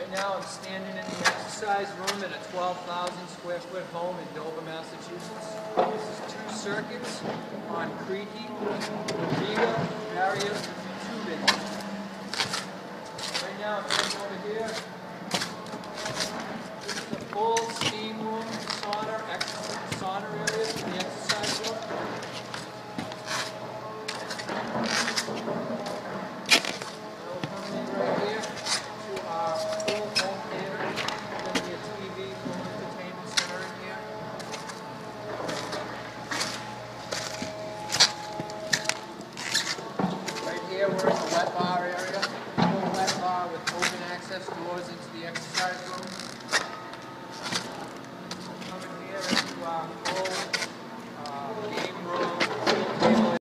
Right now I'm standing in the exercise room in a 12,000 square foot home in Dover, Massachusetts. This is 2 circuits on Crete-Heat with Viega, barrier, and tubing. Right now I'm looking over here. This is a full steam room, sauna area for the exercise room. Here we're in the wet bar area, full wet bar with open access doors into the exercise room.